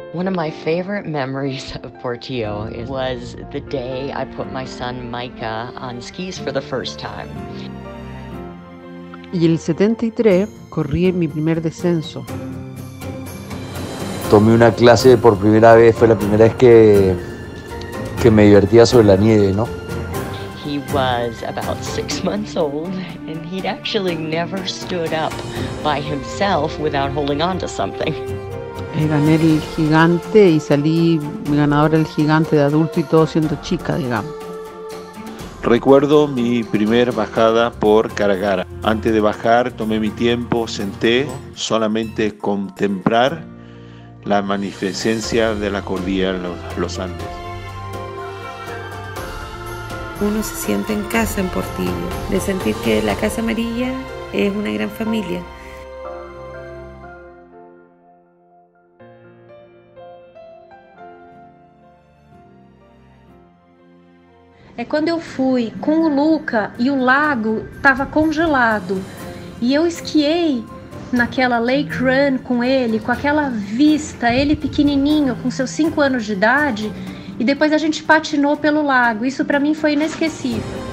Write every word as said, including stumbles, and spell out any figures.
One of my favorite memories of Portillo is, was the day I put my son Micah on skis for the first time. Y el setenta y tres corrí en mi primer descenso. Tomé una clase por primera vez, fue la primera vez que, que me divertía sobre la nieve, ¿no? He was about six months old, and he'd actually never stood up by himself without holding on to something. Eh, Gané el gigante y salí ganadora del gigante de adulto y todo siendo chica, digamos. Recuerdo mi primer bajada por Caragara. Antes de bajar tomé mi tiempo, senté, solamente contemplar la magnificencia de la cordillera de los, los Andes. Uno se siente en casa en Portillo, de sentir que la Casa Amarilla es una gran familia. É quando eu fui com o Luca e o lago estava congelado e eu esquiei naquela Lake Run com ele, com aquela vista, ele pequenininho, com seus cinco anos de idade, e depois a gente patinou pelo lago. Isso para mim foi inesquecível.